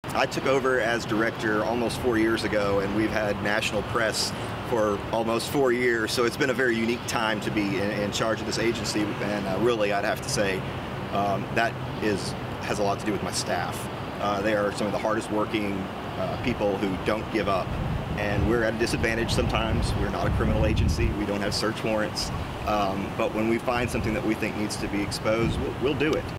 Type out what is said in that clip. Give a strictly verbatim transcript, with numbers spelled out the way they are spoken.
I took over as director almost four years ago, and we've had national press for almost four years, so it's been a very unique time to be in, in charge of this agency, and uh, really I'd have to say um, that is has a lot to do with my staff. Uh, they are some of the hardest working uh, people who don't give up, and we're at a disadvantage sometimes. We're not a criminal agency, we don't have search warrants, um, but when we find something that we think needs to be exposed, we'll, we'll do it.